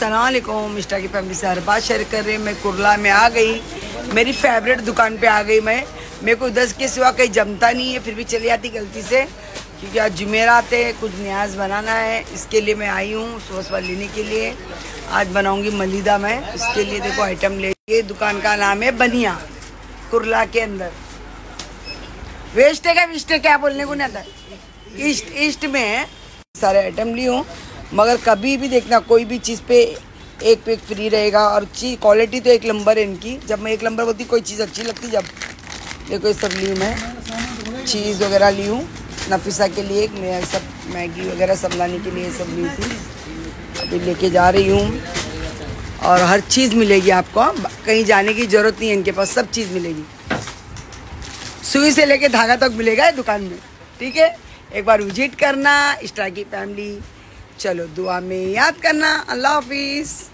अस्सलाम वालेकुम। मिस्टर की फैमिली से हर बात शेयर कर रही हूँ। मैं कुरला में आ गई, मेरी फेवरेट दुकान पे आ गई। मेरे को 10 के सिवा कहीं जमता नहीं है, फिर भी चली आती गलती से, क्योंकि आज जुमेरात है, कुछ न्याज बनाना है, इसके लिए मैं आई हूँ सॉस वाल लेने के लिए। आज बनाऊंगी मलीदा मैं, इसके लिए देखो आइटम ले। दुकान का नाम है बनिया, कुरला के अंदर। वेस्ट है क्या विस्ट है, क्या बोलने को नहीं आता, ईस्ट में है। सारे आइटम ली हूँ, मगर कभी भी देखना कोई भी चीज़ पे एक पे एक फ्री रहेगा। और चीज़ क्वालिटी तो एक नंबर है इनकी। जब मैं एक नंबर बोलती कोई चीज़ अच्छी लगती, जब देखो ये सब ली हूँ मैं, चीज़ वगैरह ली हूँ नफीसा के लिए, मैं सब मैगी वगैरह सब लाने के लिए सब ली थी, अभी लेके जा रही हूँ। और हर चीज़ मिलेगी आपको, कहीं जाने की ज़रूरत नहीं है, इनके पास सब चीज़ मिलेगी, सुई से लेके धागा तक मिलेगा दुकान में। ठीक है, एक बार विजिट करना। स्टार की फैमिली, चलो दुआ में याद करना। अल्लाह हाफिज़।